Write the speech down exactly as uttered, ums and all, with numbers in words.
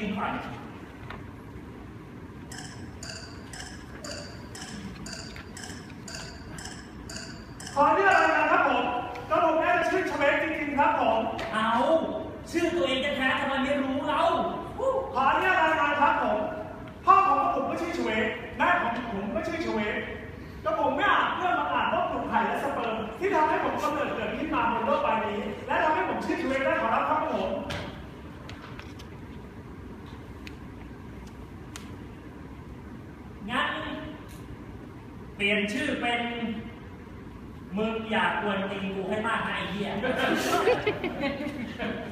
งผ่านขอเรียกอะไรนะครับผมกระผมแม่จะชื่อเฉวกจริงๆครับผมเอาชื่อตัวเองจะแท้ทำไมไม่รู้เราขอเรียกอะไรนะครับผมพ่อของผมก็ชื่อเฉวกแม่ของผมก็ชื่อเฉวกกระผมไม่อาจเพื่อมาอ่านว่าปลูกไข่และสเปิร์มที่ทำให้ผมกำเนิดเกิดขึ้นมาบนโลกใบนี้และทำให้ผมชื่อเฉวกได้ขอรับครับผมงั้นเปลี่ยนชื่อเป็นมึงอยากกวนตีนกูให้มากนะไอ้เหี้ย